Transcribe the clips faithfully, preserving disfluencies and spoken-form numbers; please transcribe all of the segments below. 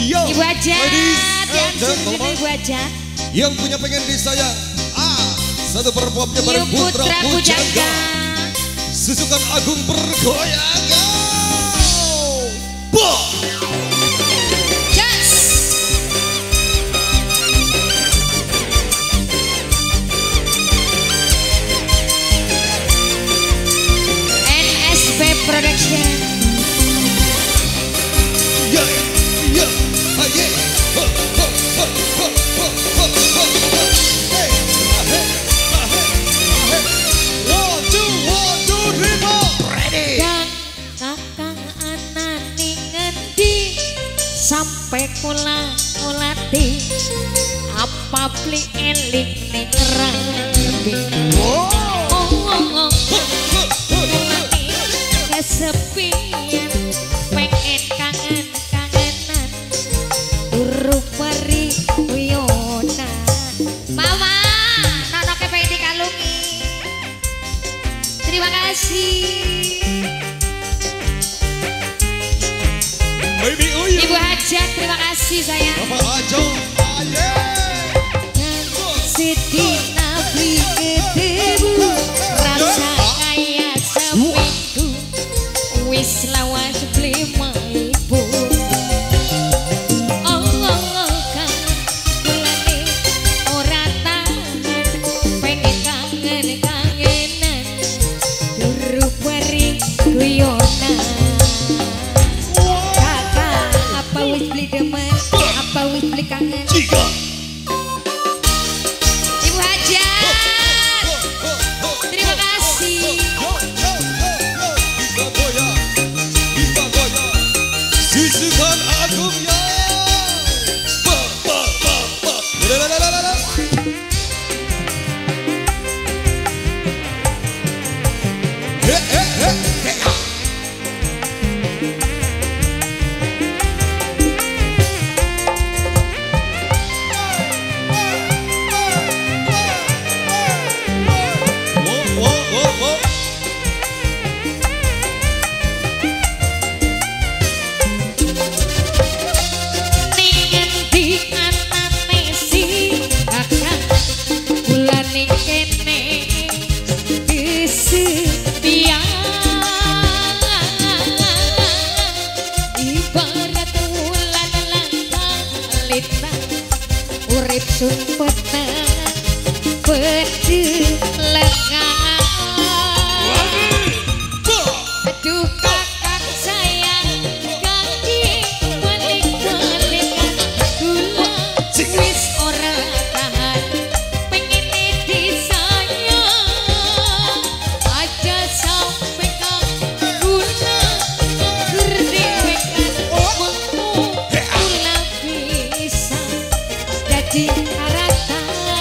Yo, Ibu Aja, ladies dan and gentlemen, Ibu Aja. yang punya pengen disayang, ah, satu perempuannya bareng Ibu Putra Putra Pujangga, Pujangga. Susukan Agung Pergoyangan. Bah! Yes. N S P Production. Ya, ya, ah, yeah. Ho, ho, ho, ho, ho, ho, ho, ho. Hey, ah, hey, ah, hey, ah, hey. One, two, one, two, three, four. Ready. Dan kakang anane ngendi sampai kula kulati apa beli eling ning rambi. Wow. Oh, oh, oh. Ho, ho, ho, ho. Kesepian pengen kangen kangenan turu peri uyona mama nono kepengen dikalungi. Terima kasih Baby Uyu. Ibu Hajat, terima kasih sayang. Bapak Ajo. Ah, yeah. Siti Nabi ketemu rasa kaya seminggu wis lawas beli ibu. Oh, oh, oh, kan kulane ora tahan pengen kangen kangenan turu peri guyonan. Kakak apa wis beli demen apa wis beli kangen. Tiga. Ibu Hajat, terima kasih. Yo, yo, yo, yo. Bisa goyang, bisa goyang. Susukan Agung ya. Ba, ba, ba, ba. La, la, la, la, la, la. He, he, he, he, ah. Wo, wo, wo, wo. Ningen di anane si kakak kula ning kene kesepian ibarat wulan langkah lita urip sumpetan pedhe lengan. Aduh kakak sayang kaki balik-balikan gula wis ora tahan pengen disayang aja sampai kang gula gerdewekan mengku gula bisa jadi harata.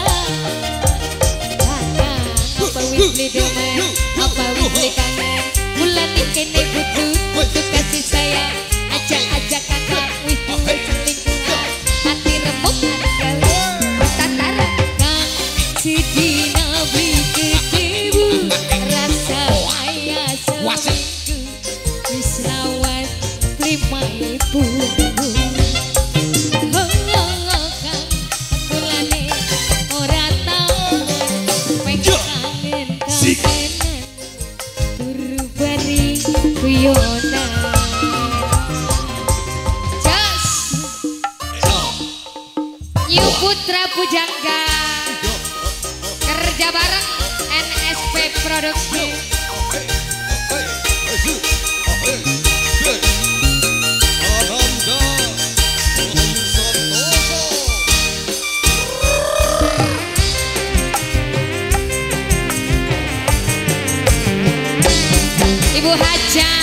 Kakak apa wis beli demen apa wis beli kangen bulan ini kene butuh butuh kasih sayang ajak-ajak kakak wis duwe selingkuhan hati remuk hati bertataran kang sidina beli ketemu rasa ayah seminggu wis lawas terima ibu. Oh, oh, oh, kang bulane ora tahan pengen kangen kangenan turu bari guyonan. Jas Yu Putra Pujangga kerja bareng N S P Produksi. Hey, hey, hey, good. Oh, hey, good. Ananda Santoso. Ibu Hajat,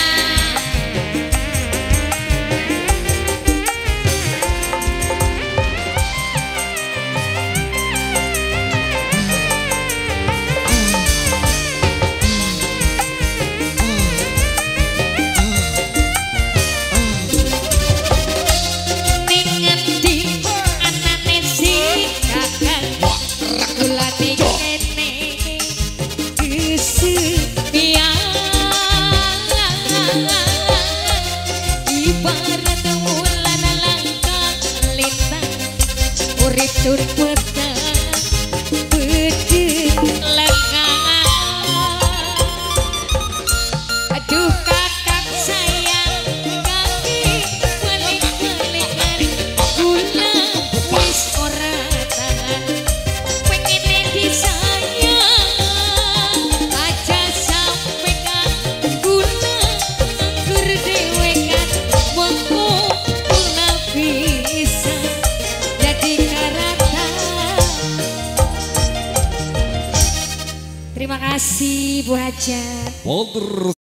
tur petang bedeng lengan. Aduh kakak sayang kaki balik-balikan gula wis ora tahan pengen disayang aja sampe kan gula nganggur dewekan mengko gula bisa jadi karata. Terima kasih Bu Hajat. Polder